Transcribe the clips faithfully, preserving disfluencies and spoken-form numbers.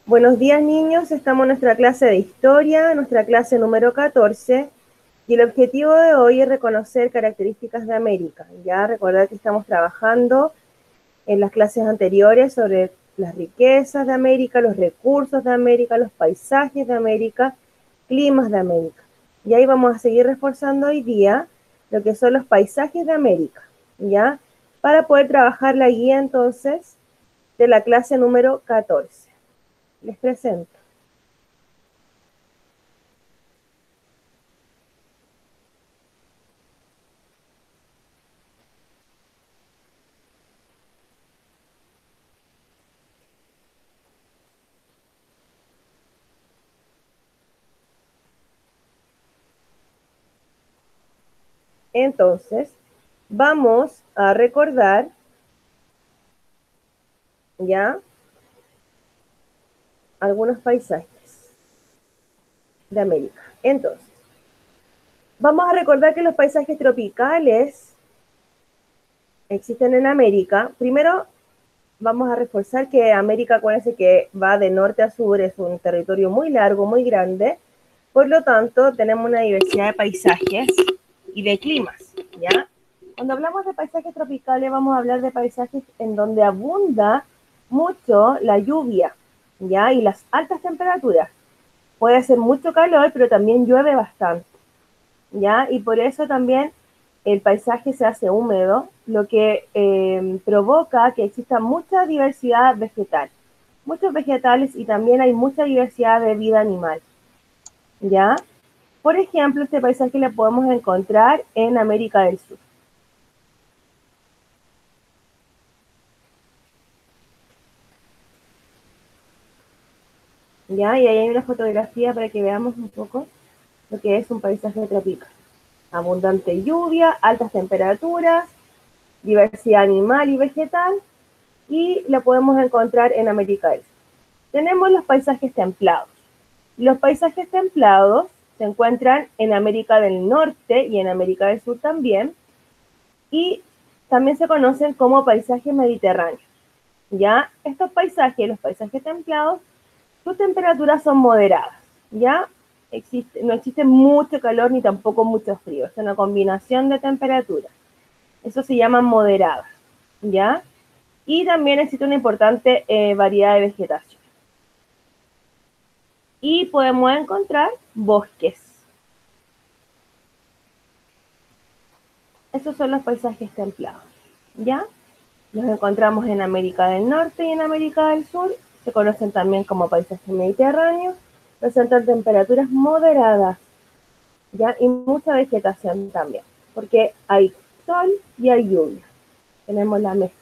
Buenos días, niños. Estamos en nuestra clase de historia, nuestra clase número catorce, y el objetivo de hoy es reconocer características de América. Ya recordad que estamos trabajando en las clases anteriores sobre las riquezas de América, los recursos de América, los paisajes de América, climas de América. Y ahí vamos a seguir reforzando hoy día lo que son los paisajes de América, ¿ya? Para poder trabajar la guía entonces de la clase número catorce. Les presento. Entonces, vamos a recordar, ¿ya?, algunos paisajes de América. Entonces, vamos a recordar que los paisajes tropicales existen en América. Primero, vamos a reforzar que América, acuérdense que va de norte a sur, es un territorio muy largo, muy grande. Por lo tanto, tenemos una diversidad de paisajes y de climas, ¿ya? Cuando hablamos de paisajes tropicales, vamos a hablar de paisajes en donde abunda mucho la lluvia, ¿ya? Y las altas temperaturas. Puede hacer mucho calor, pero también llueve bastante, ¿ya? Y por eso también el paisaje se hace húmedo, lo que eh, provoca que exista mucha diversidad vegetal, muchos vegetales, y también hay mucha diversidad de vida animal, ¿ya? Por ejemplo, este paisaje lo podemos encontrar en América del Sur. ¿Ya? Y ahí hay una fotografía para que veamos un poco lo que es un paisaje tropical. Abundante lluvia, altas temperaturas, diversidad animal y vegetal, y la podemos encontrar en América del Sur. Tenemos los paisajes templados. Los paisajes templados se encuentran en América del Norte y en América del Sur también, y también se conocen como paisajes mediterráneos. ¿Ya? Estos paisajes, los paisajes templados, sus temperaturas son moderadas, ¿ya? Existe, no existe mucho calor ni tampoco mucho frío, es una combinación de temperaturas. Eso se llama moderada, ¿ya? Y también existe una importante eh, variedad de vegetación. Y podemos encontrar bosques. Esos son los paisajes templados, ¿ya? Los encontramos en América del Norte y en América del Sur. Se conocen también como paisajes mediterráneos. Presentan temperaturas moderadas, ¿ya? Y mucha vegetación también, porque hay sol y hay lluvia. Tenemos la mezcla.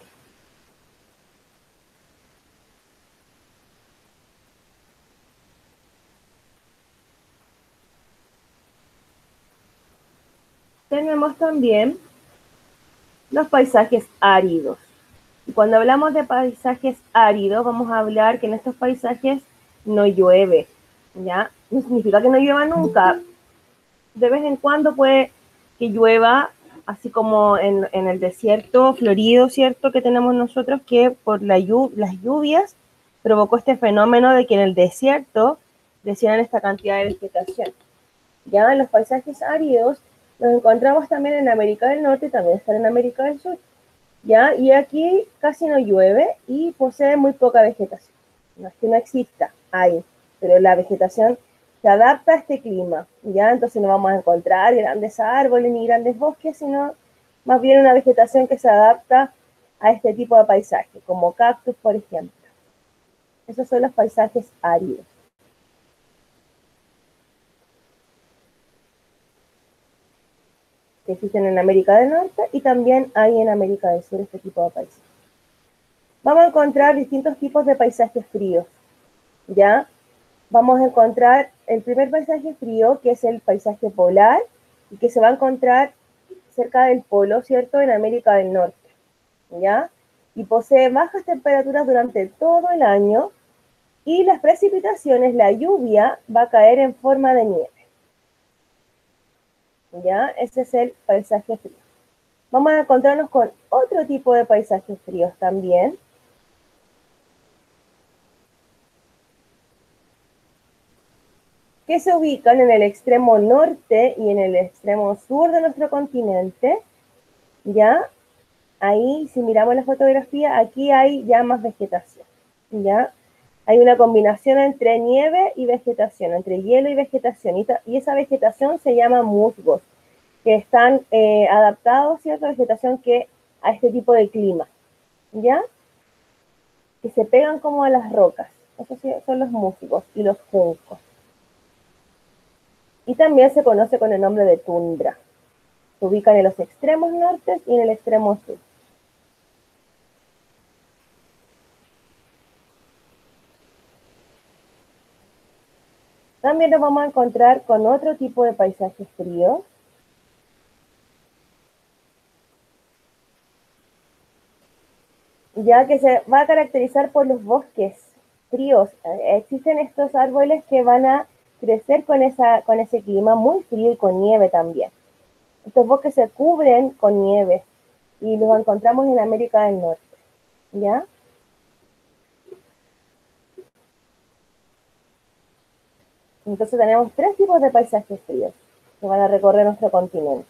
Tenemos también los paisajes áridos. Y cuando hablamos de paisajes áridos, vamos a hablar que en estos paisajes no llueve, ¿ya? No significa que no llueva nunca. De vez en cuando puede que llueva, así como en, en el desierto florido, ¿cierto?, que tenemos nosotros, que por la lluv las lluvias provocó este fenómeno de que en el desierto crecieran esta cantidad de vegetación. Ya en los paisajes áridos los encontramos también en América del Norte y también están en América del Sur, ¿ya? Y aquí casi no llueve y posee muy poca vegetación. No es que no exista, hay, pero la vegetación se adapta a este clima, ¿ya? Entonces no vamos a encontrar grandes árboles ni grandes bosques, sino más bien una vegetación que se adapta a este tipo de paisaje, como cactus, por ejemplo. Esos son los paisajes áridos, que existen en América del Norte y también hay en América del Sur este tipo de paisajes. Vamos a encontrar distintos tipos de paisajes fríos, ¿ya? Vamos a encontrar el primer paisaje frío, que es el paisaje polar, y que se va a encontrar cerca del polo, ¿cierto?, en América del Norte, ¿ya? Y posee bajas temperaturas durante todo el año, y las precipitaciones, la lluvia, va a caer en forma de nieve, ¿ya? Ese es el paisaje frío. Vamos a encontrarnos con otro tipo de paisajes fríos también, que se ubican en el extremo norte y en el extremo sur de nuestro continente, ¿ya? Ahí, si miramos la fotografía, aquí hay ya más vegetación, ¿ya? Hay una combinación entre nieve y vegetación, entre hielo y vegetación, y, y esa vegetación se llama musgos, que están eh, adaptados, ¿cierto? Vegetación que a este tipo de clima, ¿ya? Que se pegan como a las rocas. Esos son los musgos y los juncos. Y también se conoce con el nombre de tundra. Se ubican en los extremos norte y en el extremo sur. También nos vamos a encontrar con otro tipo de paisajes fríos. Ya que se va a caracterizar por los bosques fríos. Existen estos árboles que van a crecer con, esa, con ese clima muy frío y con nieve también. Estos bosques se cubren con nieve y los encontramos en América del Norte, ¿ya? Entonces tenemos tres tipos de paisajes fríos que van a recorrer nuestro continente.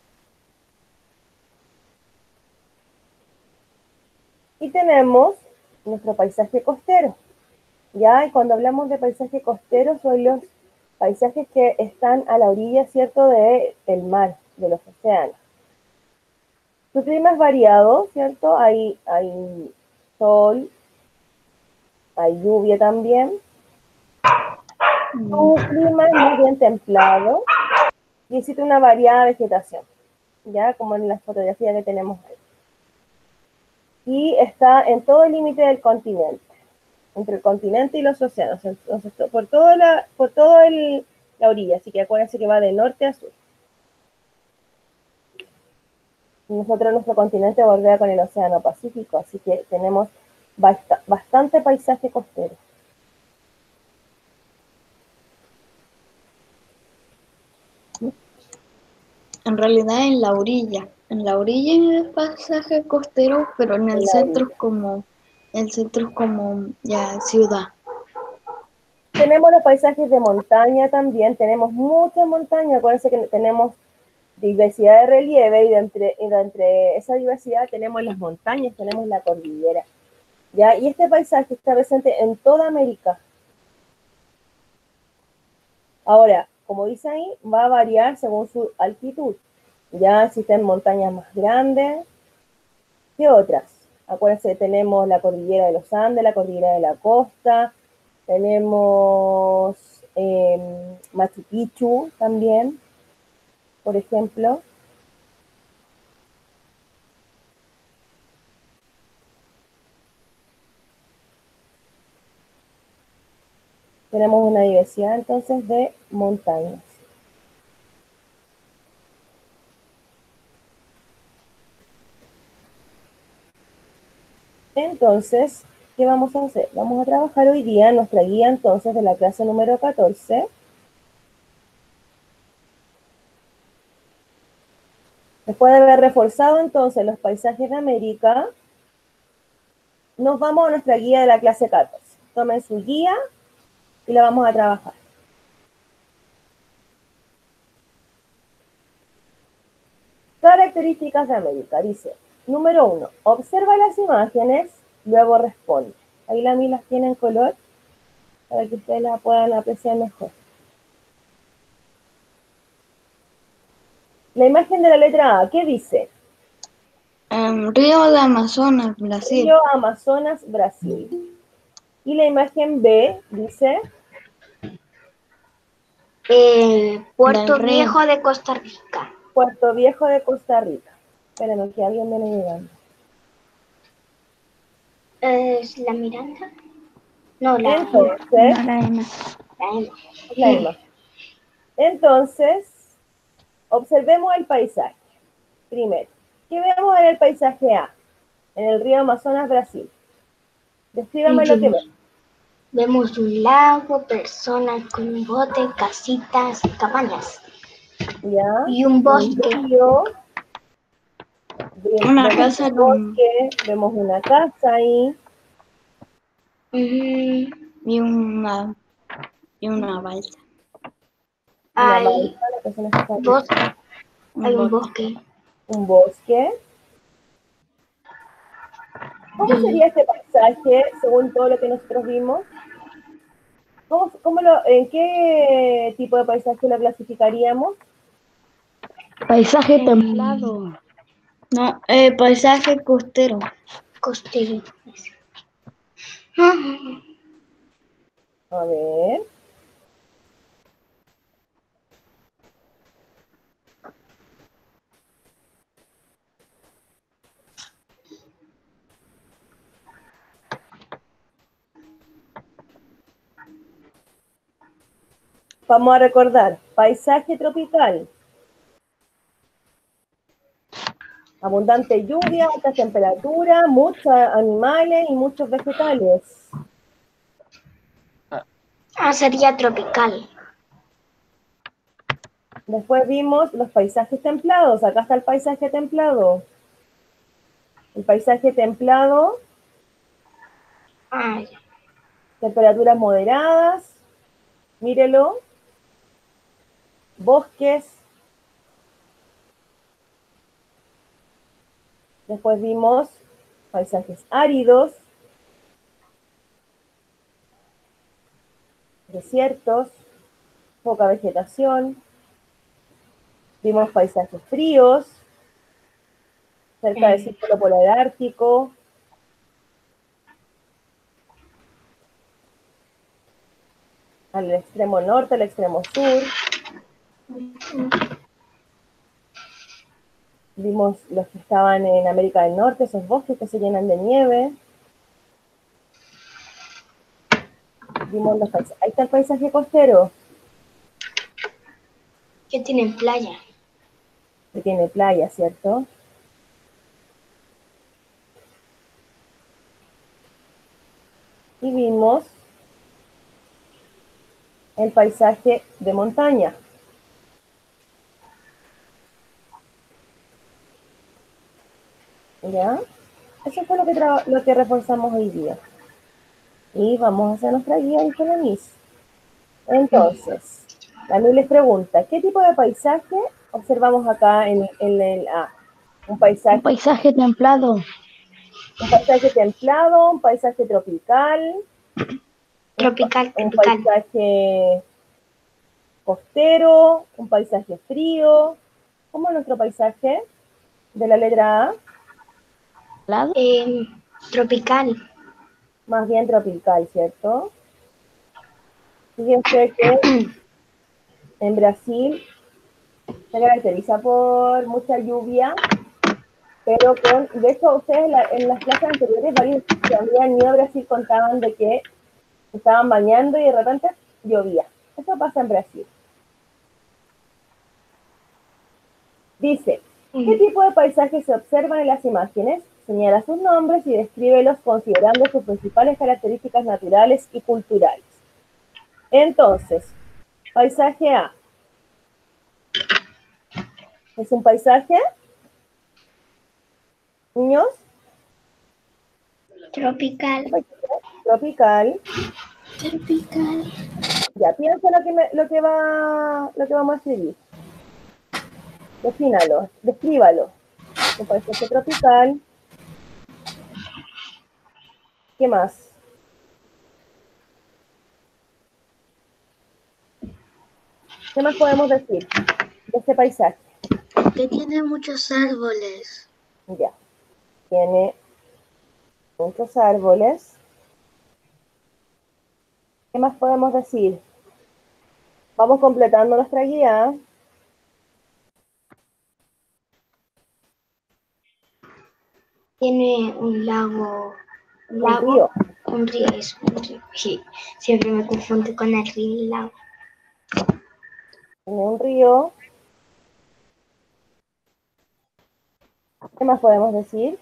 Y tenemos nuestro paisaje costero, ¿ya? Y cuando hablamos de paisaje costero son los paisajes que están a la orilla, ¿cierto?, del mar, de los océanos. Su clima es variado, ¿cierto? Hay, hay sol, hay lluvia también. Su clima es muy bien templado y existe una variada vegetación, ya como en la fotografía que tenemos ahí. Y está en todo el límite del continente, entre el continente y los océanos, entonces, por toda la, por todo el, la orilla, así que acuérdense que va de norte a sur. Nosotros, nuestro continente bordea con el océano Pacífico, así que tenemos bast- bastante paisaje costero. En realidad en la orilla, en la orilla es el paisaje costero, pero en el En la centro orilla. es como, el centro es como ya ciudad. Tenemos los paisajes de montaña también, tenemos muchas montañas, acuérdense que tenemos diversidad de relieve y de entre, y de entre esa diversidad tenemos las montañas, tenemos la cordillera, ¿ya? Y este paisaje está presente en toda América. Ahora, como dice ahí, va a variar según su altitud. Ya existen montañas más grandes que otras. Acuérdense, tenemos la cordillera de los Andes, la cordillera de la costa, tenemos eh, Machu Picchu también, por ejemplo. Tenemos una diversidad entonces de montañas. Entonces, ¿qué vamos a hacer? Vamos a trabajar hoy día en nuestra guía entonces de la clase número catorce. Después de haber reforzado entonces los paisajes de América, nos vamos a nuestra guía de la clase catorce. Tomen su guía y la vamos a trabajar. Características de América. Dice, número uno, observa las imágenes, luego responde. Ahí la mi las tiene en color para que ustedes la puedan apreciar mejor. La imagen de la letra A, ¿qué dice? Um, Río de Amazonas, Brasil. Río Amazonas, Brasil. Y la imagen B dice... Eh, Puerto Viejo de Costa Rica. Puerto Viejo de Costa Rica. Espérenme que alguien viene llegando. ¿Es la Miranda? No, la, Entonces, No, la Emma. la Emma. la Emma. Entonces, observemos el paisaje. Primero, ¿qué vemos en el paisaje A? En el río Amazonas, Brasil. Descríbame lo que vemos. Vemos un lago, personas con un bote, casitas, cabañas. ¿Ya? Y un bosque. Un río, Una vemos casa un con... bosque, vemos una casa ahí. Uh-huh. y una, y una balsa. Una Hay, malva, la persona que está aquí. bosque, hay un bosque. Un bosque. ¿Cómo Y sería este paisaje según todo lo que nosotros vimos? ¿Cómo, cómo lo, ¿En qué tipo de paisaje lo clasificaríamos? Paisaje Mm. templado. No, eh, paisaje costero. costero. A ver. Vamos a recordar, paisaje tropical. Abundante lluvia, alta temperatura, muchos animales y muchos vegetales. Ah, sería tropical. Después vimos los paisajes templados. Acá está el paisaje templado. El paisaje templado, Ah, ya. temperaturas moderadas, mírelo, bosques. Después vimos paisajes áridos, desiertos, poca vegetación. Vimos paisajes fríos, cerca del círculo polar ártico. Al extremo norte, al extremo sur. Vimos los que estaban en América del Norte, esos bosques que se llenan de nieve. Vimos los paisajes. Ahí está el paisaje costero, Que tienen playa. que tiene playa, ¿cierto? Y vimos el paisaje de montaña. ¿Ya? Eso fue lo que, lo que reforzamos hoy día. Y vamos a hacer nuestra guía, dijo la Miss. Entonces, la Miss les pregunta, ¿qué tipo de paisaje observamos acá en, en el A? Un paisaje, Un paisaje templado. un paisaje templado, un paisaje tropical, Tropical, un, un tropical. paisaje costero, un paisaje frío. ¿Cómo es nuestro paisaje de la letra A? ¿Templado? Eh, tropical. Más bien tropical, ¿cierto? Fíjense que en Brasil se caracteriza por mucha lluvia, pero con, de hecho ustedes la, en las clases anteriores, varios que habían ido a Brasil contaban de que estaban bañando y de repente llovía. Eso pasa en Brasil. Dice, ¿qué tipo de paisajes se observan en las imágenes? Señala sus nombres y descríbelos considerando sus principales características naturales y culturales. Entonces, paisaje A. ¿Es un paisaje? ¿Niños? Tropical. Tropical. Tropical. Ya, piensa lo que, me, lo que va, lo que vamos a escribir. Defínalo, descríbalo. Un paisaje tropical. ¿Qué más? ¿Qué más podemos decir de este paisaje? Que tiene muchos árboles. Ya, tiene muchos árboles. ¿Qué más podemos decir? Vamos completando nuestra guía. Tiene un lago. Un Un lago. río. Un río, es un río. Sí, siempre me confundo con el río y el lago. Tiene un río. ¿Qué más podemos decir?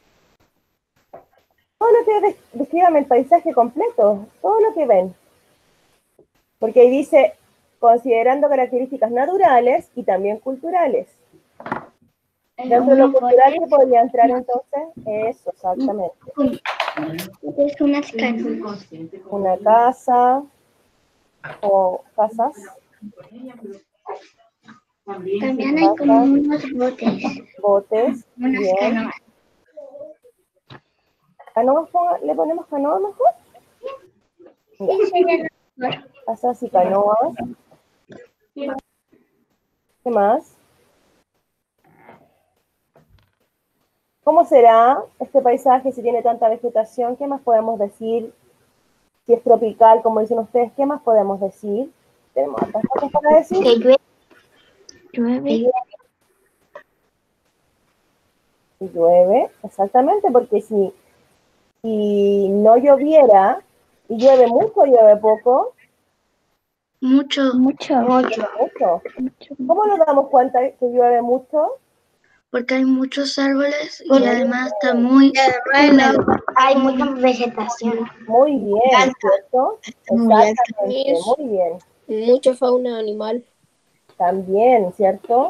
Todo lo que des describan el paisaje completo, todo lo que ven. Porque ahí dice, considerando características naturales y también culturales. Dentro de lo cultural, ¿qué podría entrar entonces? Eso, exactamente. Es una casa. Una casa o casas. También hay como unos botes, botes, unas bien. canoas. ¿Canoas ponga- le ponemos canoas mejor? Ya, Sí, sería lo mejor. casas y canoas. ¿Qué más? ¿Cómo será este paisaje si tiene tanta vegetación? ¿Qué más podemos decir? Si es tropical, como dicen ustedes, ¿qué más podemos decir? Tenemos hartas cosas para decir. Que llueve. Llueve. Si llueve, exactamente, porque si, si no lloviera y llueve mucho, llueve poco, Mucho. Mucho. Mucho. mucho. Mucho. ¿Cómo nos damos cuenta que llueve mucho? Porque hay muchos árboles y Muy además está bien. muy húmedo. Hay mucha vegetación. Muy bien, ¿cierto? Muy alta. Exactamente, muy bien. Mucha fauna animal. También, ¿cierto?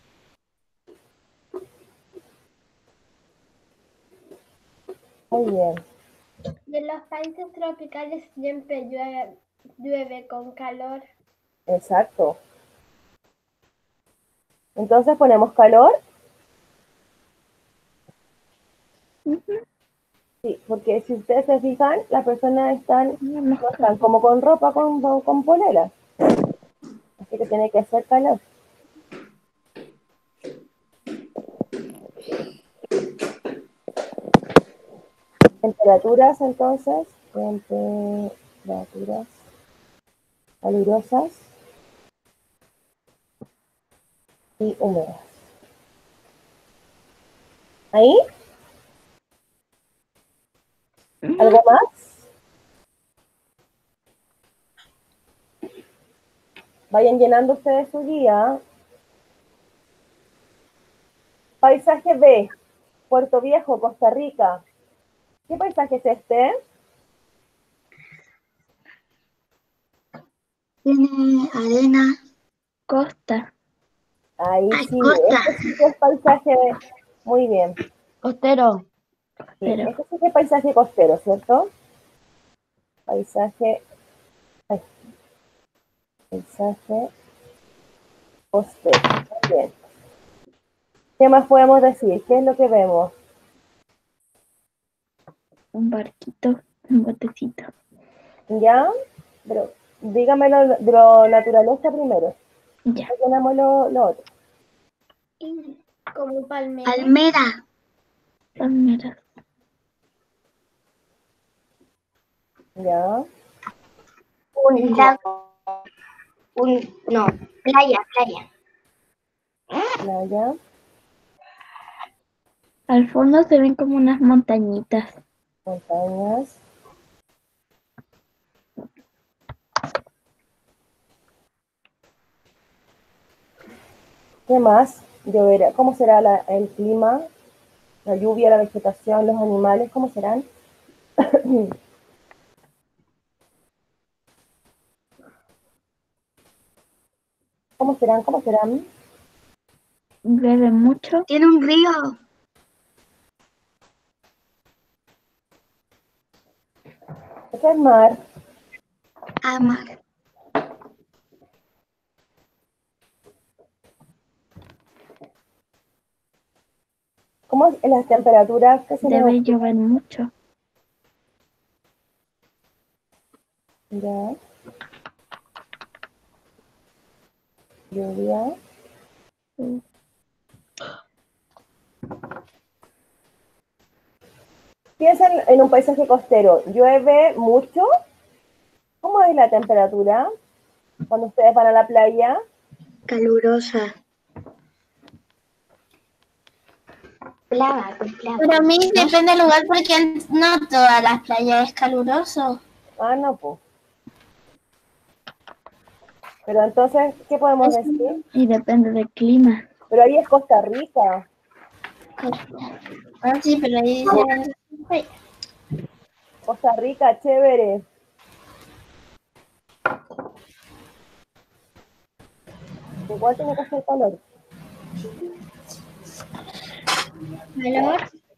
Muy bien. De los países tropicales siempre llueve, llueve con calor. Exacto. Entonces ponemos calor. Sí, porque si ustedes se fijan, las personas están, no están como con ropa, con, con polera. Así que tiene que hacer calor. Temperaturas, entonces, temperaturas calurosas y húmedas. ¿Ahí? ¿Algo más? Vayan llenando ustedes su guía. Paisaje B, Puerto Viejo, Costa Rica. ¿Qué paisaje es este? Tiene arena. Costa. Ahí Ay, sí, costa. este sí que es paisaje, muy bien. Costero. Sí, Pero- este sí que es paisaje costero, ¿cierto? Paisaje, ay, paisaje costero, muy bien. ¿Qué más podemos decir? ¿Qué es lo que vemos? Un barquito, un botecito. ¿Ya? Pero dígamelo de lo naturaleza primero. Ya. Después llenamos lo, lo otro. Como palmera. Palmera. Palmeras. ¿Ya? Un lago. Un, no, playa, playa. Playa, Al fondo se ven como unas montañitas. montañas. ¿Qué más? Lloverá. ¿Cómo será la- el clima? La lluvia, la vegetación, los animales, ¿cómo serán? ¿Cómo serán? ¿Cómo serán? Llueve mucho. Tiene un río. Este es mar. Ah, mar. ¿Cómo es las temperaturas? ¿Qué se les Debe ocurre? llover mucho. Ya. Lluvia. Sí. Piensen en un paisaje costero. ¿Llueve mucho? ¿Cómo es la temperatura cuando ustedes van a la playa? Calurosa. Plava, plava. Para mí depende del lugar porque no todas las playas es caluroso. Ah, no, pues. Pero entonces, ¿qué podemos decir? Y depende del clima. Pero ahí es Costa Rica. Ah, sí, pero ahí dice... Costa Rica, chévere. Igual tiene que hacer calor. ¿Calor?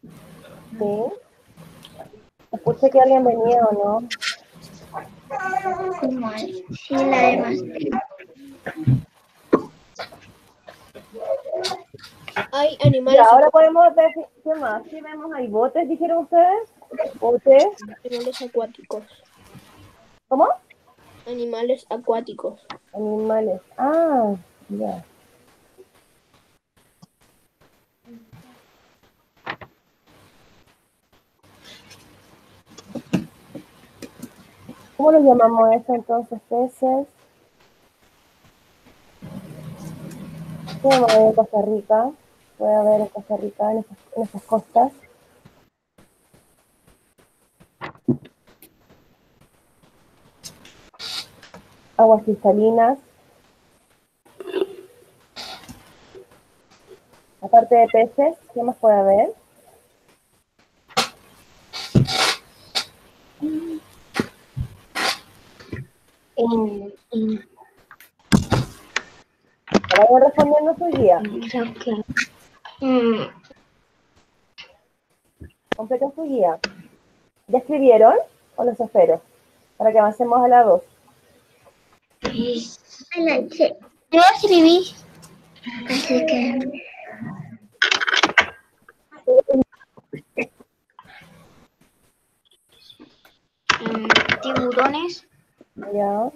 Sí. Escuché que alguien venía o no. Sí, la demás. Hay Y animales, ahora podemos ver, ¿qué más? ¿Qué vemos ahí? ¿Botes, dijeron ustedes? ¿Botes? animales acuáticos. ¿Cómo? Animales acuáticos. Animales. Ah, ya. ¿Cómo los llamamos eso entonces? Peces. ¿Qué vamos a ver en Costa Rica? Puede haber en Costa Rica, en esas, en esas costas. Aguas cristalinas. Aparte de peces, ¿qué más puede haber? En, en, Vayan respondiendo su guía. creo que. mm, Completen su guía. ¿Ya escribieron o los espero? Para que avancemos a la dos. es- Yo escribí. Así que. mm, tiburones, Ya.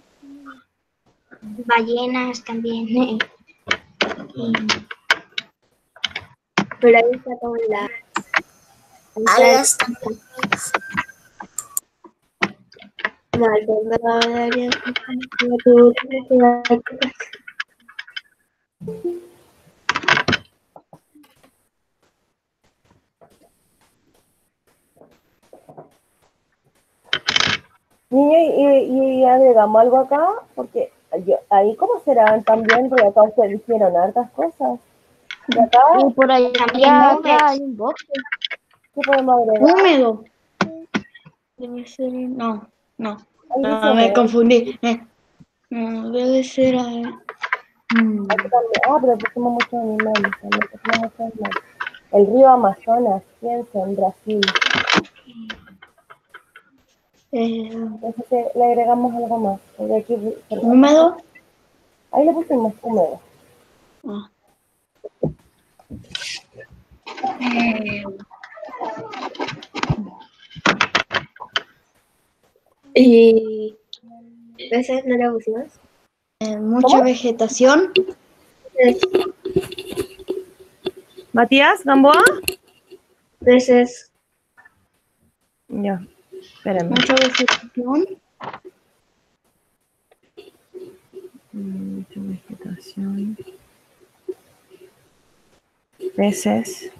ballenas también. eh, y Pero ahí está con la... algas. No, el área... Niño, y, y agregamos algo acá, porque yo, ahí cómo serán también, porque acá ustedes dijeron hartas cosas. Y acá, Y por allá, También allá nubes. hay un bosque. ¿qué podemos agregar? Húmedo. Debe ser. No, no. Ahí dice Ah, me húmedo. confundí. Eh, No, debe ser. eh, mm, Aquí también. Ah, pero pusimos muchos animales, también pusimos muchos animales. El río Amazonas, piensa en Brasil. eh, Entonces eh, le agregamos algo más. porque aquí, húmedo. ahí le pusimos húmedo. Ah, Y... ¿Veces no le pusimos? eh, mucha ¿Cómo? vegetación. Matías, Gamboa. Veces... Ya, espérame. Mucha vegetación. Mucha vegetación. Peces.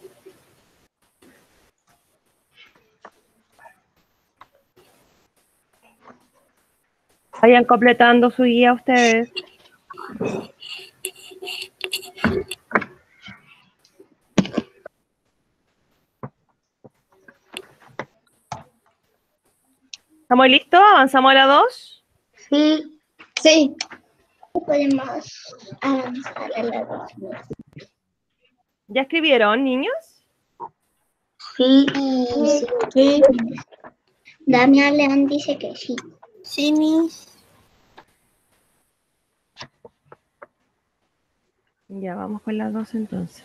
Vayan completando su guía ustedes. ¿Estamos listos? ¿Avanzamos a la dos? Sí, Sí. podemos avanzar a la dos. ¿Ya escribieron, niños? Sí, sí. Sí. Damián León dice que sí. Sí, mis. Ya, vamos con las dos entonces.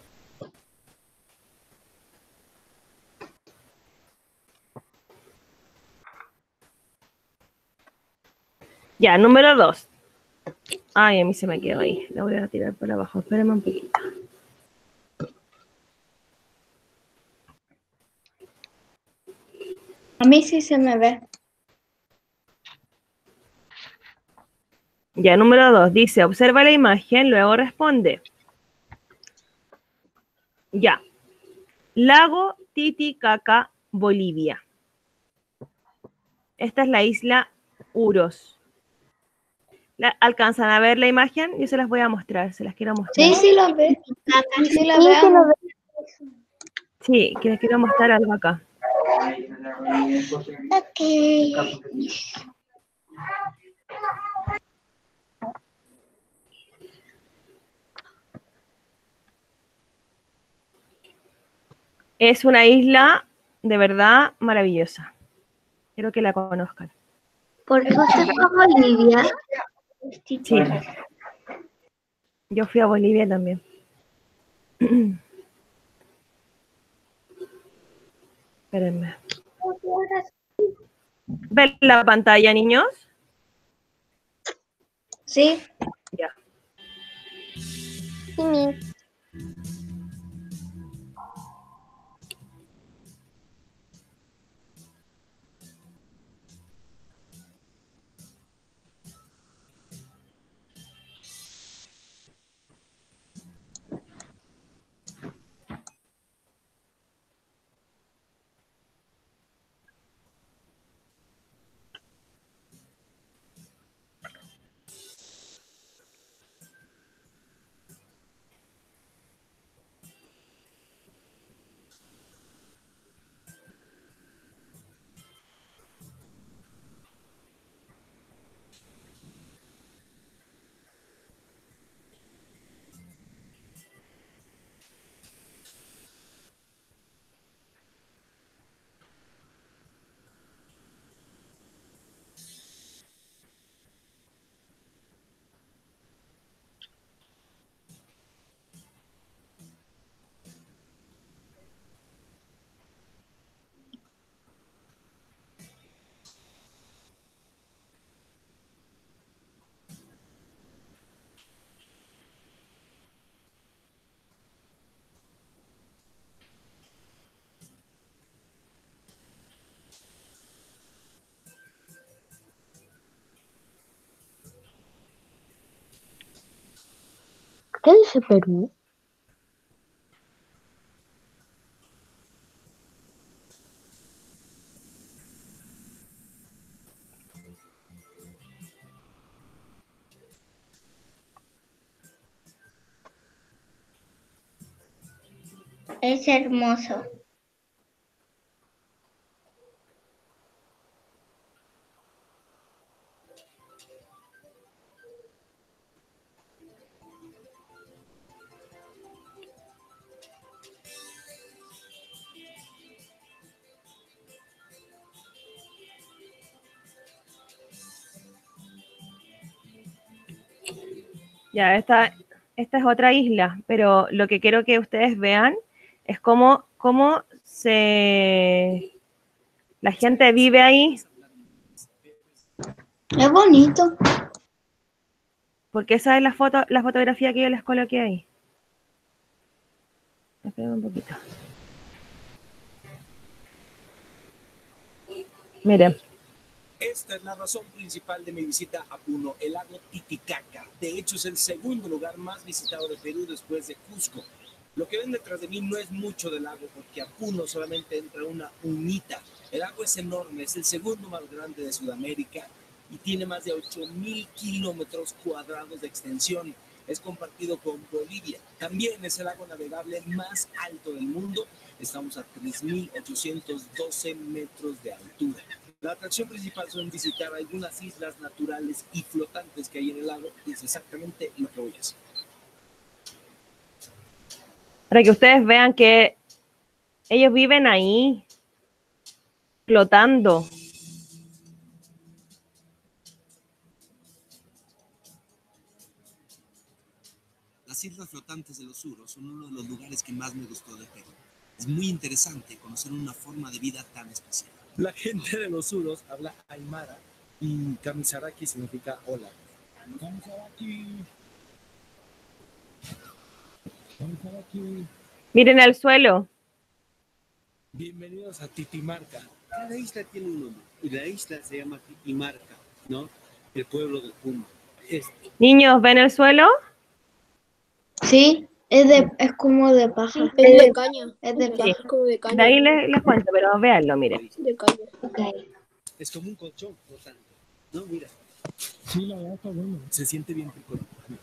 Ya, número dos. Ay, a mí se me quedó ahí. La voy a tirar por abajo. Espérame un poquito. A mí sí se me ve. Ya, número dos. Dice, observa la imagen, luego responde. Ya. Lago Titicaca, Bolivia. Esta es la isla Uros. ¿La, ¿Alcanzan a ver la imagen? Yo se las voy a mostrar, se las quiero mostrar. Sí, sí la ve. Sí la Sí, veo. sí lo veo. Sí, que les quiero mostrar algo acá. Ok. Es una isla de verdad maravillosa. Quiero que la conozcan. ¿Por qué usted fue a Bolivia? Sí. Yo fui a Bolivia también. Espérenme. ¿Ven la pantalla, niños? Sí. Ya. Sí, mi. ¿Qué dice Perú? Es hermoso. Ya, esta, esta es otra isla, pero lo que quiero que ustedes vean es cómo, cómo se, la gente vive ahí, Es bonito. porque esa es la foto, la fotografía que yo les coloqué ahí. Esperen un poquito. Miren. Esta es la razón principal de mi visita a Puno, el lago Titicaca. De hecho, es el segundo lugar más visitado de Perú después de Cusco. Lo que ven detrás de mí no es mucho del lago, porque a Puno solamente entra una unita. El lago es enorme, es el segundo más grande de Sudamérica y tiene más de ocho mil kilómetros cuadrados de extensión. Es compartido con Bolivia. También es el lago navegable más alto del mundo. Estamos a tres mil ochocientos doce metros de altura. La atracción principal son visitar algunas islas naturales y flotantes que hay en el lago, y es exactamente lo que voy a hacer. Para que ustedes vean que ellos viven ahí, flotando. Las islas flotantes de los Suros son uno de los lugares que más me gustó de Perú. Es muy interesante conocer una forma de vida tan especial. La gente de los Suros habla aymara y kamisaraki significa hola. Kamisaraki. Kamisaraki. Miren el suelo. Bienvenidos a Titimarca. Cada isla tiene un nombre y la isla se llama Titimarca, ¿no? El pueblo del Puno. Es... Niños, ¿ven el suelo? Sí, es, de, es como de paja. Es de caña. Es de Sí. paja. Es como de caña. De ahí les, les cuento, pero véanlo, miren. De caña. Okay. Es como un colchón flotante. No, mira. Sí, la verdad está bueno. Se siente bien rico.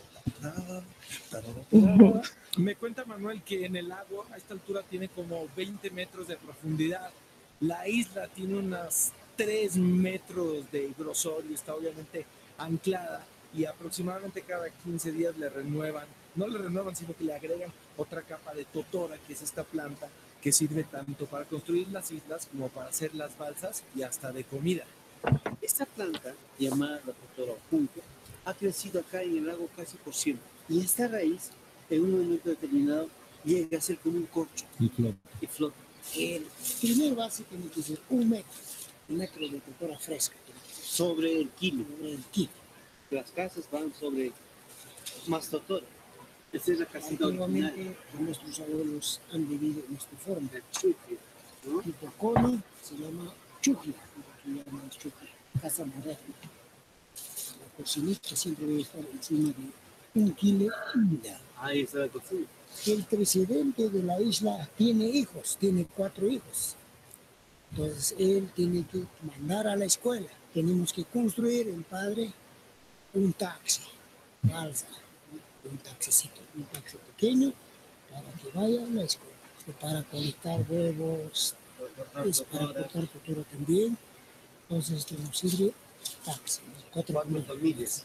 Me cuenta Manuel que en el lago a esta altura tiene como veinte metros de profundidad. La isla tiene unas tres metros de grosor y está obviamente anclada, y aproximadamente cada quince días le renuevan, no le renuevan, sino que le agregan otra capa de totora, que es esta planta que sirve tanto para construir las islas como para hacer las balsas y hasta de comida. Esta planta, llamada la totora junco, ha crecido acá en el lago casi por siempre, y esta raíz en un momento determinado llega a ser como un corcho. Y flota. Y flota. El primer base tiene que ser un metro, un metro de temperatura fresca, sobre el kilo, sobre el kilo. Las casas van sobre más totora. Esta es la casita original. Antiguamente nuestros abuelos han vivido en esta forma. El chuji, ¿no? Tipo cono se llama chuji, aquí llaman chuji, casa moderna. La cocinita siempre debe estar encima de un kilo. Ahí está la cocina. El presidente de la isla tiene hijos, tiene cuatro hijos. Entonces él tiene que mandar a la escuela. Tenemos que construir, el padre, un taxi, balsa, un taxicito, un taxi pequeño para que vaya a la escuela. Para colectar huevos, es para cortar futuro también. Entonces esto nos sirve taxi. Cuatro familias.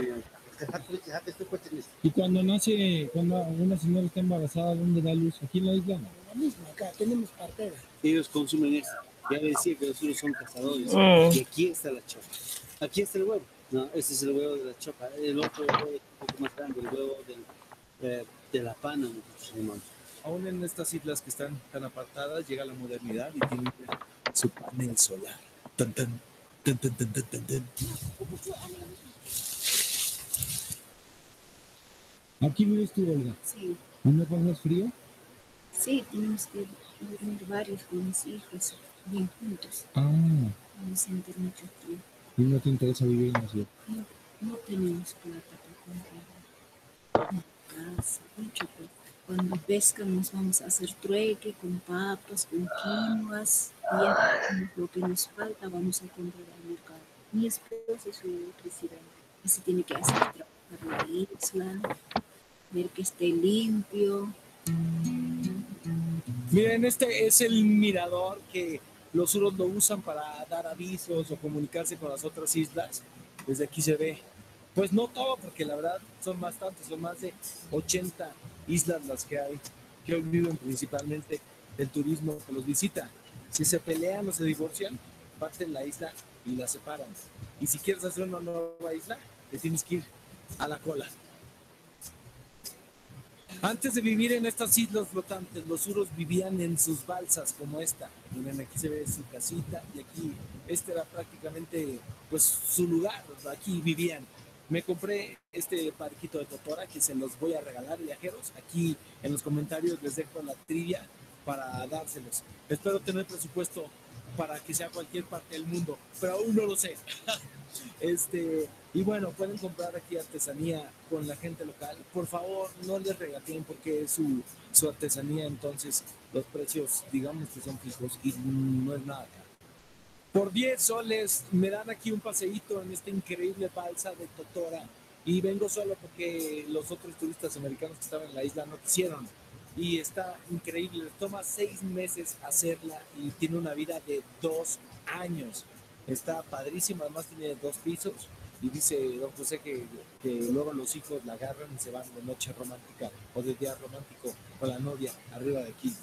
Y cuando nace, cuando una señora está embarazada, ¿dónde da luz? ¿Aquí en la isla? No. La misma, acá tenemos partera. Ellos consumen esto. Ya decía que los suyos son cazadores. Mm. Y aquí está la chopa. Aquí está el huevo. No, este es el huevo de la chopa. El otro huevo es un poco más grande, el huevo del, eh, de la pana, nosotros llamamos. Aún en estas islas que están tan apartadas, llega la modernidad y tienen su panel solar. Tan, tan, tan, tan, tan, tan, tan, tan. ¿Aquí vives tú, Olga? Sí, ¿No pasas frío? sí, tenemos que dormir varios con mis hijos, bien juntos. Ah, Vamos a sentir mucho frío. ¿y no te interesa vivir en la ciudad? No, no tenemos plata para comprar una casa, mucho plata. Cuando pescamos vamos a hacer trueque con papas, con quinoas, y ya tenemos lo que nos falta vamos a comprar al mercado. Mi esposo es su presidente, así tiene que hacer trabajar la isla, ver que esté limpio. Miren, este es el mirador que los suros lo usan para dar avisos o comunicarse con las otras islas. Desde aquí se ve, pues no todo, porque la verdad son bastantes, son más de ochenta islas las que hay, que hoy viven principalmente del turismo que los visita. Si se pelean o se divorcian, parten la isla y la separan. Y si quieres hacer una nueva isla, te tienes que ir a la cola. Antes de vivir en estas islas flotantes, los suros vivían en sus balsas como esta. Miren, aquí se ve su casita y aquí, este era prácticamente pues su lugar, aquí vivían. Me compré este parquito de totora que se los voy a regalar, viajeros. Aquí en los comentarios les dejo la trivia para dárselos. Espero tener presupuesto para que sea cualquier parte del mundo, pero aún no lo sé. Este, y bueno, pueden comprar aquí artesanía con la gente local. Por favor, no les regateen porque es su, su artesanía, entonces los precios, digamos que son fijos y no es nada caro. Por diez soles me dan aquí un paseíto en esta increíble balsa de totora y vengo solo porque los otros turistas americanos que estaban en la isla no quisieron. Y está increíble, les toma seis meses hacerla y tiene una vida de dos años. Está padrísima, además tiene dos pisos y dice don José que, que luego los hijos la agarran y se van de noche romántica o de día romántico con la novia arriba de aquí.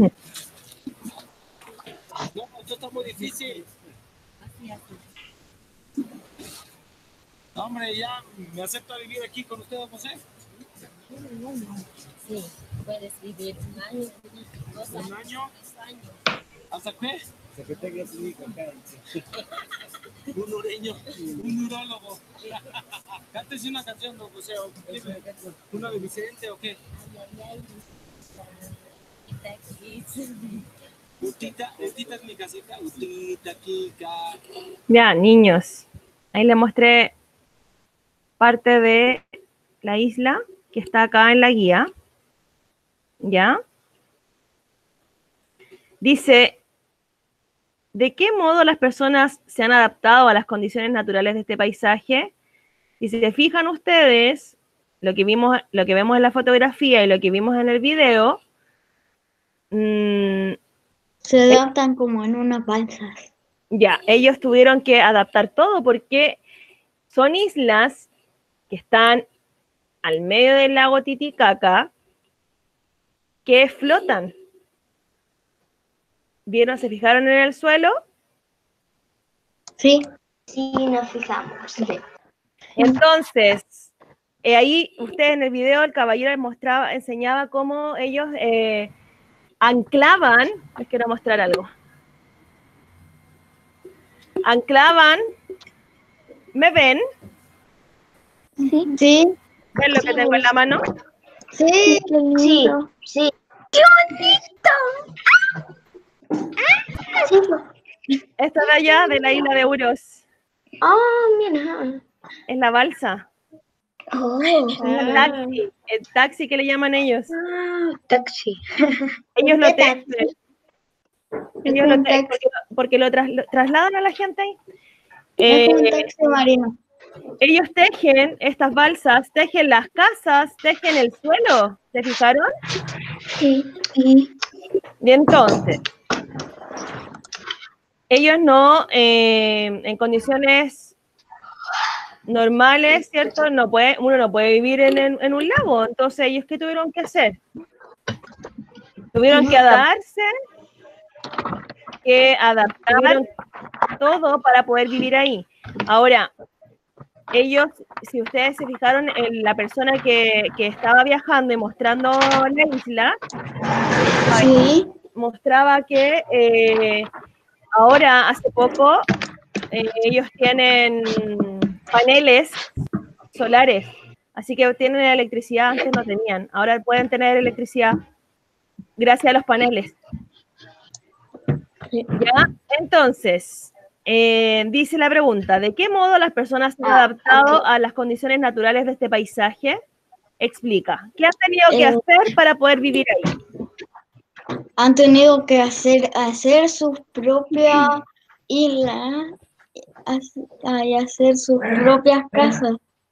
No, esto está muy difícil. No, hombre, ya me acepto a vivir aquí con usted, don José. Sí, puedes vivir un año, dos años, ¿Un año? tres años. ¿Hasta qué? Hasta que tengas un hijo acá. Un ureño, un urólogo. Cántese una canción, don José. ¿Una de Vicente o qué? Ay, ay, ay. Utita, Utita es mi casita. Utita, Kika. Ya, niños, ahí les mostré parte de la isla que está acá en la guía. ¿Ya? Dice, ¿de qué modo las personas se han adaptado a las condiciones naturales de este paisaje? Y si se fijan ustedes, lo que vimos, lo que vemos en la fotografía y lo que vimos en el video, mmm, Se adaptan como en unas balsas. ya, ellos tuvieron que adaptar todo porque son islas que están al medio del lago Titicaca que flotan. ¿Vieron? ¿Se fijaron en el suelo? Sí. Sí, nos fijamos. Sí. Entonces, eh, ahí usted en el video, el caballero les mostraba, enseñaba cómo ellos eh, anclaban, les quiero mostrar algo, anclaban, ¿me ven? Sí. Sí. ¿Ven lo que tengo en la mano? Sí. Sí, sí. ¡Qué bonito! Esta de allá, de la isla de Uros, Oh, mira. es la balsa, Oh, el taxi, el taxi que le llaman ellos. ah, taxi. Ellos lo ¿Qué tejen, taxi? ellos Es lo un tejen, taxi. porque, porque lo, tras- lo trasladan a la gente ahí. Es un Eh, taxi marino. ellos tejen estas balsas, tejen las casas, tejen el suelo, ¿se fijaron? Sí, sí. Y entonces, ellos no, eh, en condiciones normales, ¿cierto? No puede, uno no puede vivir en, en- en un lago. Entonces, ¿ellos qué tuvieron que hacer? Tuvieron que adaptarse, que adaptar todo para poder vivir ahí. Ahora, ellos, si ustedes se fijaron en la persona que, que estaba viajando y mostrando la isla, Sí. mostraba que eh, ahora, hace poco, eh, ellos tienen paneles solares, así que tienen electricidad, antes no tenían, ahora pueden tener electricidad gracias a los paneles. ¿Ya? Entonces, eh, dice la pregunta, ¿de qué modo las personas se han Ah, adaptado ok. a las condiciones naturales de este paisaje? Explica, ¿qué han tenido que Eh, hacer para poder vivir ahí? Han tenido que hacer, hacer sus propias islas hac- ah, y hacer sus propias casas.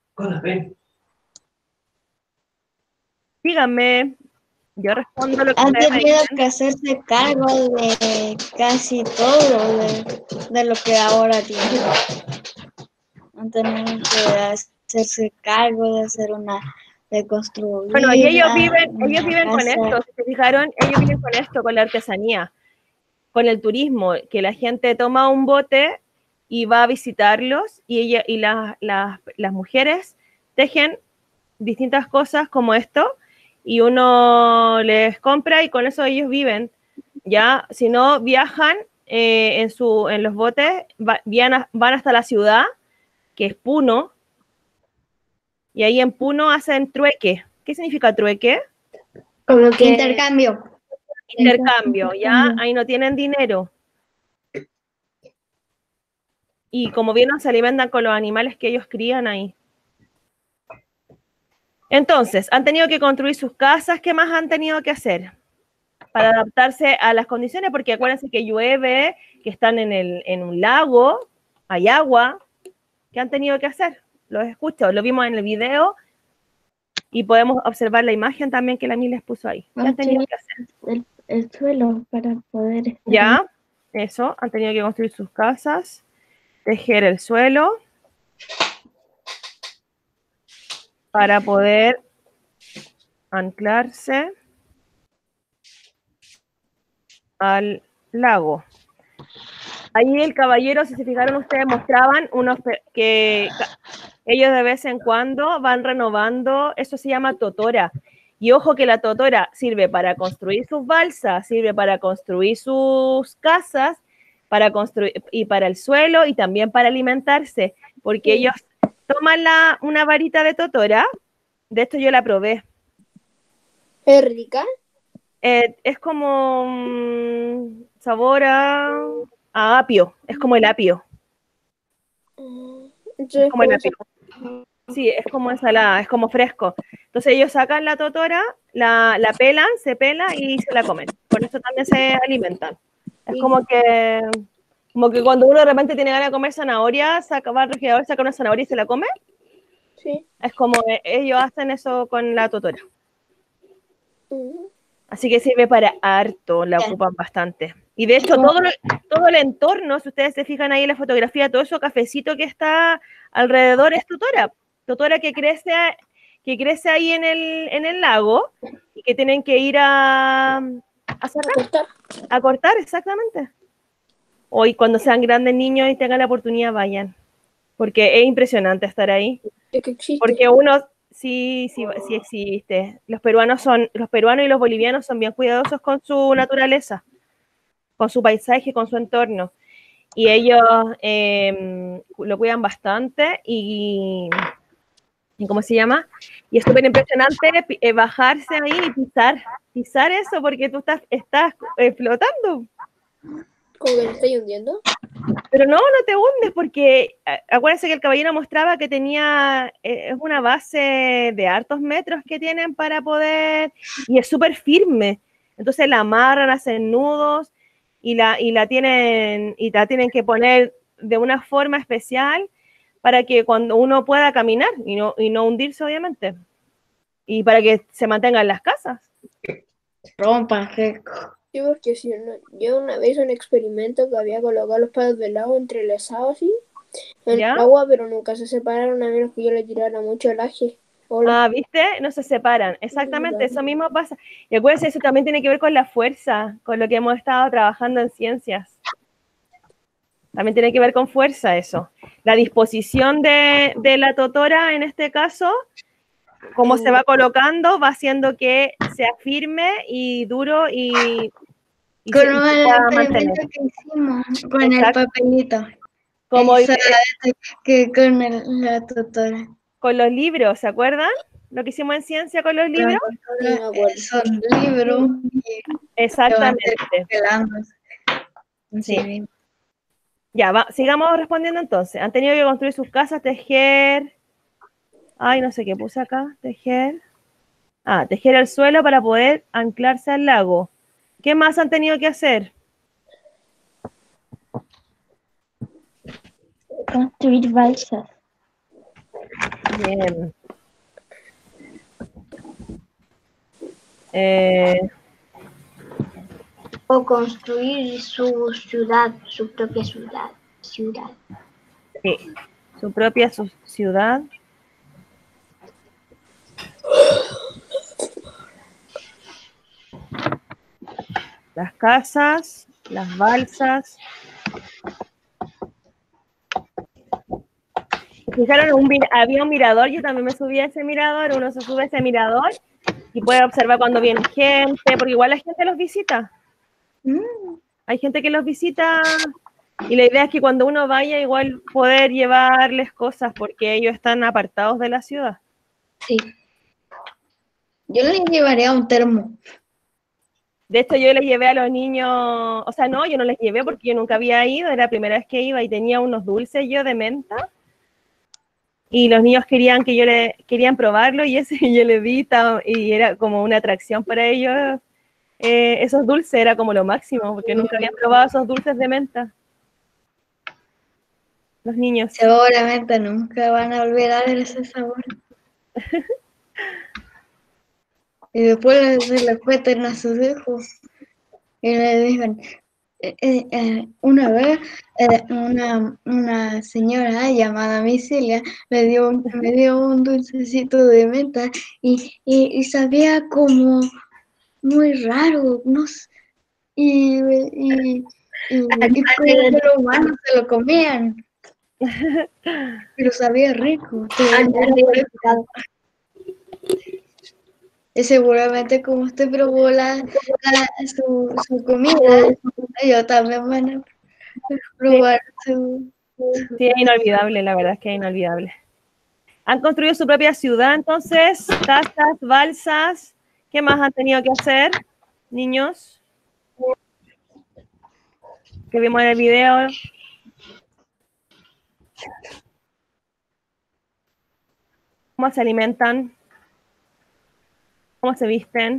Díganme, yo respondo lo que Han ustedes me tenido dicen. que hacerse cargo de casi todo de, de lo que ahora tienen. Han tenido que hacerse cargo de hacer una, de construir Bueno, y ellos una- viven, una ellos viven con casa. esto, si se fijaron, ellos viven con esto, con la artesanía, con el turismo, que la gente toma un bote y va a visitarlos y, ella, y la- la- las mujeres tejen distintas cosas como esto y uno les compra y con eso ellos viven, ¿ya? Si no, viajan eh, en, su, en los botes, va- van, a- van hasta la ciudad, que es Puno, y ahí en Puno hacen trueque. ¿Qué significa trueque? Como que Intercambio. Intercambio, ¿ya? Ahí no tienen dinero. Y como bien se alimentan con los animales que ellos crían ahí. Entonces, han tenido que construir sus casas. ¿Qué más han tenido que hacer? Para adaptarse a las condiciones, porque acuérdense que llueve, que están en, el, en un lago, hay agua. ¿Qué han tenido que hacer? Los escucho, lo vimos en el video y podemos observar la imagen también que la Mila les puso ahí. ¿Qué han tenido que hacer? El, el suelo para poder estar Ya, eso, han tenido que construir sus casas, tejer el suelo para poder anclarse al lago. Ahí el caballero, si se fijaron ustedes, mostraban unos pe- que ca- ellos de vez en cuando van renovando, eso se llama totora. Y ojo que la totora sirve para construir sus balsas, sirve para construir sus casas, para construir y para el suelo y también para alimentarse, porque ellos toman la, una varita de totora, de esto yo la probé. es rica. Eh, es como mm, sabor a, a apio, es como el apio. Es como el apio. Sí, es como ensalada, es como fresco. Entonces ellos sacan la totora, la, la pelan, se pela y se la comen. Con esto también se alimentan. Es como que, como que cuando uno de repente tiene ganas de comer zanahoria, saca, va al refrigerador, saca una zanahoria y se la come. Sí. Es como eh, ellos hacen eso con la totora. Así que sirve para harto, la ocupan bastante. Y de hecho, todo, lo- todo el entorno, si ustedes se fijan ahí en la fotografía, todo eso cafecito que está alrededor es totora. Totora que crece, que crece ahí en el, en el lago y que tienen que ir a, a sacar, cortar. a cortar, exactamente. Hoy, cuando sean grandes niños y tengan la oportunidad, vayan. Porque es impresionante estar ahí. Es que existe. Porque uno, Sí, sí, sí existe. Los peruanos son, los peruanos y los bolivianos son bien cuidadosos con su naturaleza, con su paisaje, con su entorno. Y ellos eh, lo cuidan bastante y, y ¿cómo se llama? Y es súper impresionante eh, bajarse ahí y pisar, pisar eso porque tú estás, estás eh, flotando. ¿Cómo que me estoy hundiendo? Pero no, no te hundes porque acuérdense que el caballero mostraba que tenía, eh, es una base de hartos metros que tienen para poder, y es súper firme. Entonces la amarran, hacen nudos y la, y la tienen, y la tienen que poner de una forma especial para que cuando uno pueda caminar y no, y no hundirse, obviamente. Y para que se mantengan las casas. Rompan, que Sí, porque si no, yo una vez un experimento que había colocado los palos del agua entrelazados así en ¿Ya? el agua, pero nunca se separaron a menos que yo le tirara mucho laje. Hola. Ah, ¿viste? No se separan. Exactamente, eso mismo pasa. Y acuérdense, eso también tiene que ver con la fuerza, con lo que hemos estado trabajando en ciencias. También tiene que ver con fuerza eso. La disposición de, de la totora, en este caso, cómo se va colocando, va haciendo que sea firme y duro y, y con se, y se el pueda experimento mantener. que hicimos con Exacto. el papelito. Como Esa, eh, que con el, la tutora. con los libros, ¿se acuerdan? Lo que hicimos en ciencia con los libros. Sí, me acuerdo. Son libros. Exactamente. Sí. Sí. Ya, va, sigamos respondiendo entonces. Han tenido que construir sus casas, tejer. Ay, no sé qué puse acá. Tejer. Ah, tejer el suelo para poder anclarse al lago. ¿Qué más han tenido que hacer? Construir balsas. Bien. Eh, O construir su ciudad, su propia ciudad. ciudad. sí, su propia su ciudad. Las casas, las balsas. Fijaron, un, había un mirador, yo también me subí a ese mirador, uno se sube a ese mirador y puede observar cuando viene gente, porque igual la gente los visita. Mm. Hay gente que los visita y la idea es que cuando uno vaya igual poder llevarles cosas porque ellos están apartados de la ciudad. Sí. Yo les llevaría un termo. De hecho, yo les llevé a los niños, o sea, no, yo no les llevé porque yo nunca había ido, era la primera vez que iba y tenía unos dulces yo de menta. Y los niños querían que yo le querían probarlo y ese yo le di y era como una atracción para ellos. Eh, esos dulces era como lo máximo porque nunca habían probado esos dulces de menta. Los niños. Seguramente nunca van a olvidar ese sabor. Y después se les cuentan a sus hijos y le dicen, eh, eh, una vez eh, una, una señora llamada Misilia me dio, un, me dio un dulcecito de menta y, y, y sabía como muy raro, no sé, y, y, y, y como que los humanos se lo comían, pero sabía rico. Y seguramente como usted probó la, la, su, su comida, yo también van a probar su... Sí, es inolvidable, la verdad es que es inolvidable. Han construido su propia ciudad, entonces, casas, balsas. ¿Qué más han tenido que hacer, niños? Que vimos en el video. ¿Cómo se alimentan? ¿Cómo se visten?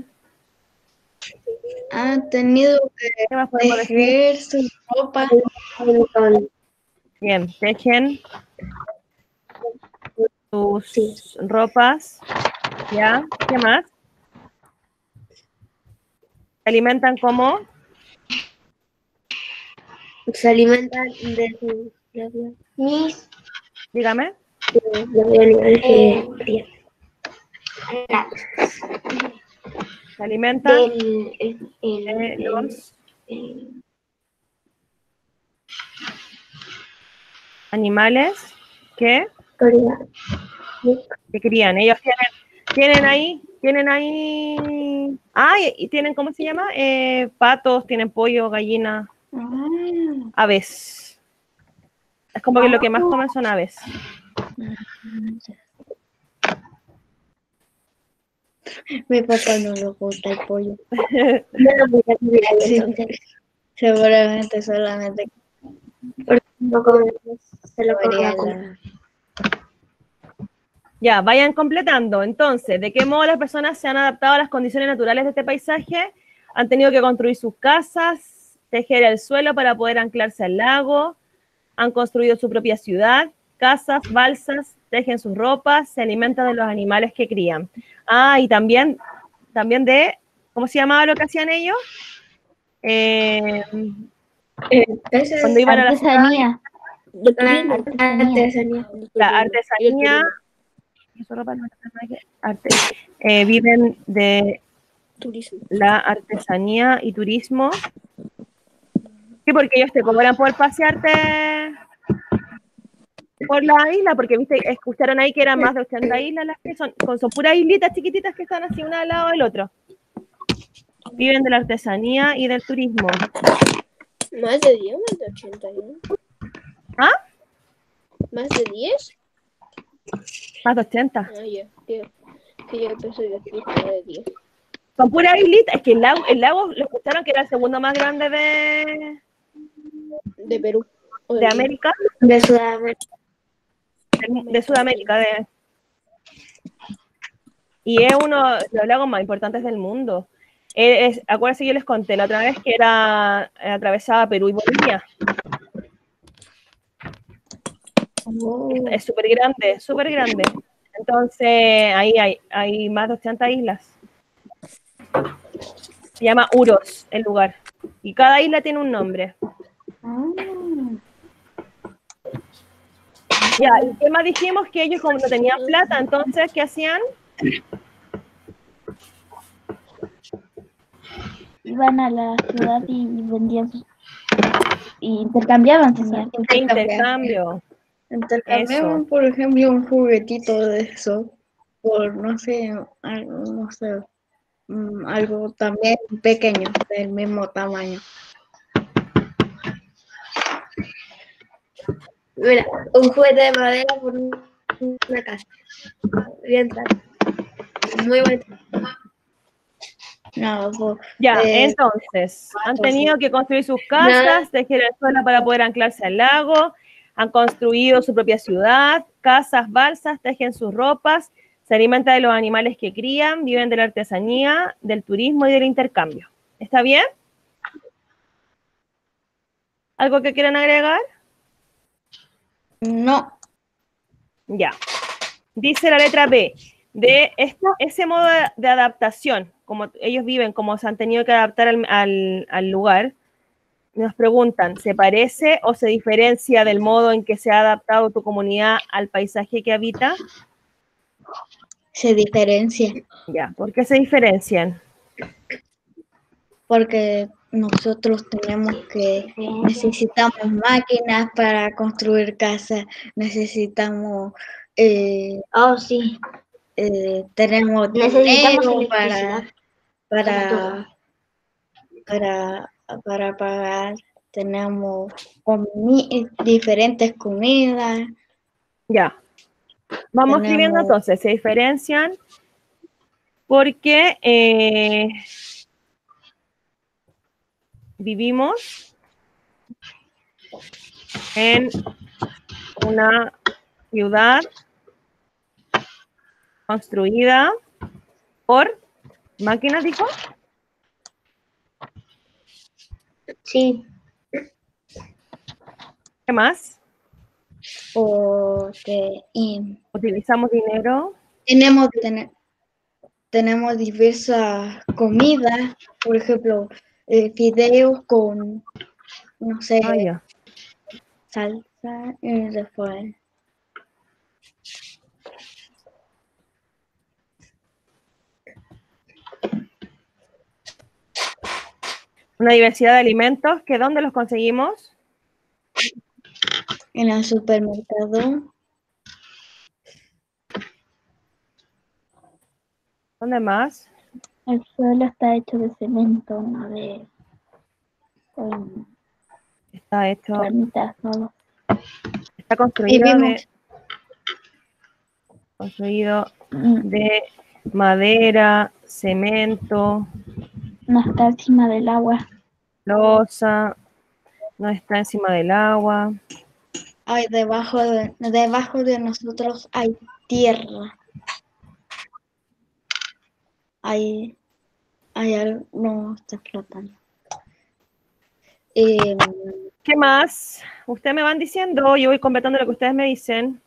Han tenido que tejer su ropa. Bien, tejen sus sí. ropas. ¿Ya? ¿Qué más? ¿Se alimentan cómo? Se alimentan de sus mis. Dígame. Eh, Se alimentan del, el, el, eh, el, los el, animales que que crían. Ellos tienen, tienen ahí, tienen ahí, ah, y, y tienen, ¿cómo se llama? Eh, patos, tienen pollo, gallina, aves. Es como que lo que más comen son aves. Mi papá no le gusta el pollo. No lo voy a comer Sí. entonces. Seguramente solamente Porque no come- se lo comería comería con- la... Ya, vayan completando. Entonces, ¿de qué modo las personas se han adaptado a las condiciones naturales de este paisaje? Han tenido que construir sus casas, tejer el suelo para poder anclarse al lago, han construido su propia ciudad, casas, balsas, tejen sus ropas, se alimentan de los animales que crían. Ah, y también, también de, ¿cómo se llamaba lo que hacían ellos? Eh, Eso es cuando iban a la ciudad, Artesanía. De la turismo. artesanía. la Y el artesanía, turismo. su ropa no es arte, eh, viven de Turismo. la artesanía y turismo. Sí, porque ellos te cobran por pasearte por la isla, porque viste, escucharon ahí que eran más de ochenta islas las que son, con son puras islitas chiquititas que están así una al lado del otro. Viven de la artesanía y del turismo. ¿Más de diez o más de ochenta? ¿No? ¿Ah? ¿Más de diez? Más de ochenta. Ah, ya. Que, que yo pensé que aquí estaba de diez. Son puras islitas. Es que el lago, el lago lo escucharon que era el segundo más grande de, De Perú. O de de América, De Sudamérica. de, de Sudamérica. De, y es uno de los lagos más importantes del mundo. Es, acuérdense, yo les conté la otra vez que era eh, atravesaba Perú y Bolivia. Oh. Es súper grande, súper grande. Entonces, ahí hay, hay más de ochenta islas. Se llama Uros, el lugar. Y cada isla tiene un nombre. Ya, ¿y qué más dijimos? Que ellos como no tenían plata, entonces, ¿qué hacían? Iban a la ciudad y vendían sus... y intercambiaban, señor. Intercambio. Intercambiaban, Eso. por ejemplo, un juguetito de eso por, no sé, algo, no sé, mm, algo también pequeño, del mismo tamaño. Mira, un juguete de madera por un- una casa. Bien trato. Muy bonito. No, pues, Ya, eh, entonces, han tenido que construir sus casas, tejer el suelo para poder anclarse al lago, han construido su propia ciudad, casas, balsas, tejen sus ropas, se alimentan de los animales que crían, viven de la artesanía, del turismo y del intercambio. ¿Está bien? ¿Algo que quieran agregar? no, Ya. Dice la letra B, de esto, ese modo de, de adaptación, como ellos viven, como se han tenido que adaptar al, al, al lugar, nos preguntan, ¿se parece o se diferencia del modo en que se ha adaptado tu comunidad al paisaje que habita? se diferencia, Ya, ¿por qué se diferencian? porque nosotros tenemos que, necesitamos máquinas para construir casas, necesitamos, eh, Oh, sí. eh, tenemos Necesitamos dinero electricidad. para, para, para, para pagar, tenemos comi- diferentes comidas, Ya. Vamos escribiendo tenemos, entonces, se diferencian porque eh, vivimos en una ciudad construida por máquinas, dijo. Sí. ¿Qué más? porque y Utilizamos dinero. tenemos, tene- tenemos diversas comidas, por ejemplo, eh, fideos con, no sé, Ah, ya. salsa y después. Una diversidad de alimentos, que ¿dónde los conseguimos? En el supermercado, ¿Dónde más? El suelo está hecho de cemento, no de con Está hecho, planitas solo. está Y construido de, vimos, construido mm, de madera, cemento, no está encima del agua. losa, no está encima del agua. Hay debajo de, debajo de nosotros hay tierra. Hay, hay algo, no está flotando. Eh, ¿Qué más? Ustedes me van diciendo, yo voy completando lo que ustedes me dicen.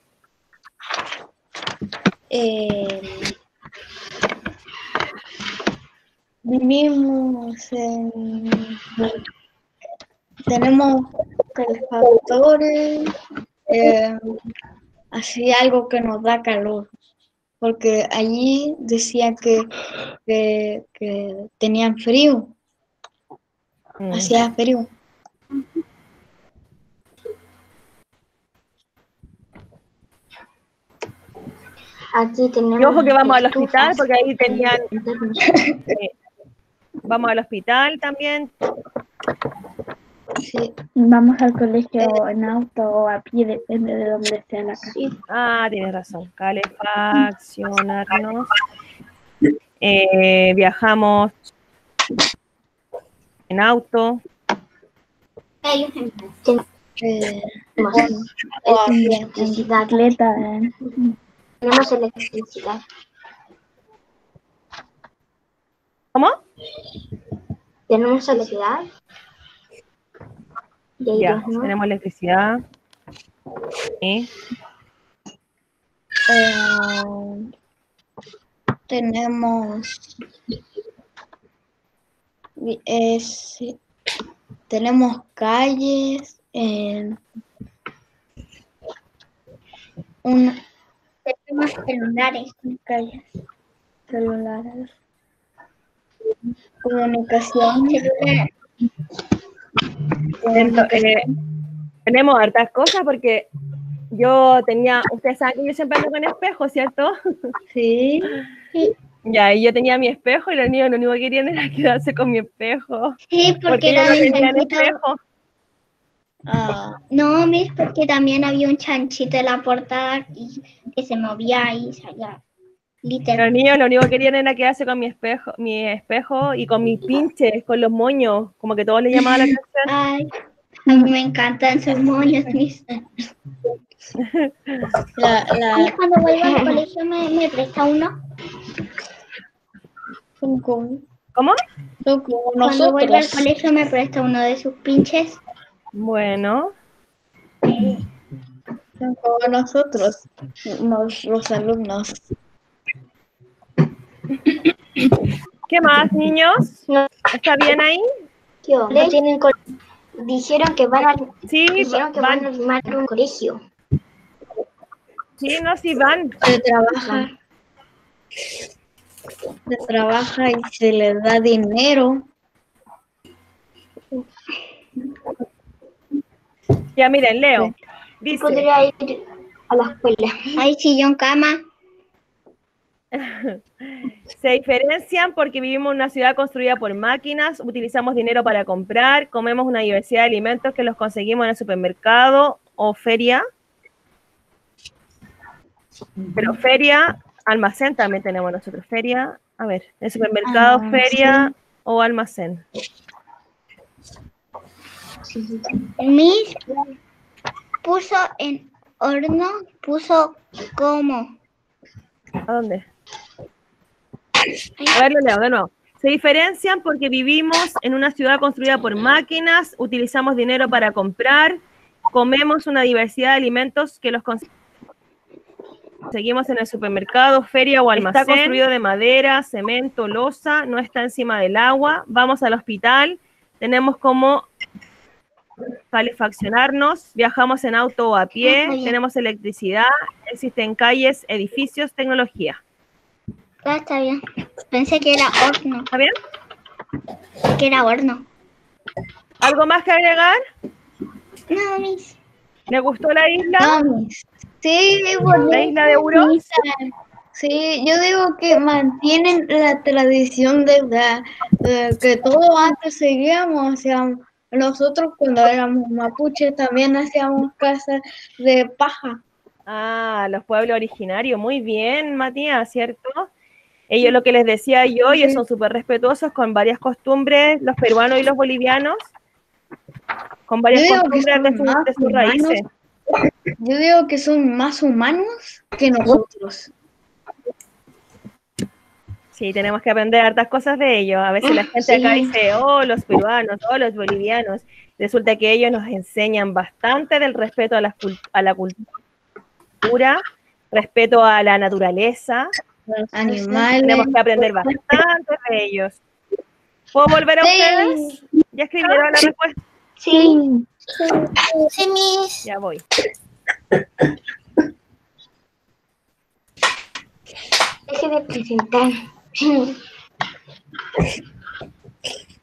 eh, vivimos en, tenemos calefactores, eh, así algo que nos da calor, porque allí decían que, que, que tenían frío, Mm. hacía frío. Aquí tenemos. Y ojo que vamos al estufas hospital, porque ahí tenían, internas. eh, vamos al hospital también. Sí, vamos al colegio en auto o a pie, depende de dónde sea la casa. Ah, tienes razón, calefaccionarnos. Eh, viajamos en auto. Eh, Tenemos o a pie, en electricidad. bicicleta. eh. Tenemos electricidad. ¿Cómo? Tenemos electricidad. Y Ya, ellos no. tenemos electricidad. Sí. Eh, tenemos es, tenemos calles, eh, una, Tenemos celulares. calles, celulares, comunicación, Ento- eh, tenemos hartas cosas porque yo tenía, ustedes saben que yo siempre ando con espejo, ¿cierto? sí, Ya, y yo tenía mi espejo y los niños lo único que querían era quedarse con mi espejo. Sí, porque, Porque ellos era no un tenían chanchito. espejo. ah, No, Miss, porque también había un chanchito en la portada y que se movía y salía. Los Literal. niños lo único que querían era quedarse con mi espejo, mi espejo y con mis pinches, con los moños, como que todos les llamaba la atención. Ay, a mí me encantan sus moños, Miss. la, A mí la, cuando vuelvo al colegio me, me presta uno. son como, ¿Cómo? son como Cuando vuelvo al nosotros, colegio me presta uno de sus pinches. Bueno, son como nosotros, nos- los alumnos. ¿qué más, niños? ¿Está bien ahí? ¿Qué onda? Tienen co- Dijeron que van a, Sí, dijeron que van a van. armar un colegio. Sí, no, sí van. Se trabaja, se trabaja y se le da dinero. Ya miren, leo. Y Dice, podría ir a la escuela. Hay sillón cama. se diferencian porque vivimos en una ciudad construida por máquinas, utilizamos dinero para comprar, comemos una diversidad de alimentos que los conseguimos en el supermercado o feria. Pero feria, almacén también tenemos nosotros. Feria, a ver, el supermercado, Ah, feria o almacén. Miss puso en horno, puso como. ¿A dónde? A ver, lo leo de nuevo. Se diferencian porque vivimos en una ciudad construida por máquinas, utilizamos dinero para comprar, comemos una diversidad de alimentos que los conseguimos en el supermercado, feria o almacén. Está construido de madera, cemento, losa, no está encima del agua. Vamos al hospital, tenemos como calefaccionarnos, viajamos en auto o a pie, Ah, tenemos electricidad, existen calles, edificios, tecnología. Ah, está bien. Pensé que era horno. ¿Está bien? Que era horno. ¿Algo más que agregar? No, Miss. ¿Le gustó la isla? No, Miss. Sí, ¿La isla de Euros? Sí, yo digo que mantienen la tradición de, la- de que todo antes seguíamos, o sea, nosotros cuando éramos mapuches también hacíamos casas de paja. Ah, los pueblos originarios, muy bien, Matías, ¿cierto? Ellos lo que les decía yo, ellos Sí. son súper respetuosos con varias costumbres, los peruanos y los bolivianos, con varias Yo digo que costumbres de, son su- más de sus humanos. raíces. Yo digo que son más humanos que nosotros. Sí, tenemos que aprender hartas cosas de ellos. A veces la gente acá Sí. dice, oh, los peruanos, oh, los bolivianos. Resulta que ellos nos enseñan bastante del respeto a la, cul- a la cultura, respeto a la naturaleza. Animales. Tenemos que aprender bastante de ellos. ¿Puedo volver a ustedes? ¿Ya escribieron la respuesta? Sí. Sí, mis. Ya voy. Deje de presentar.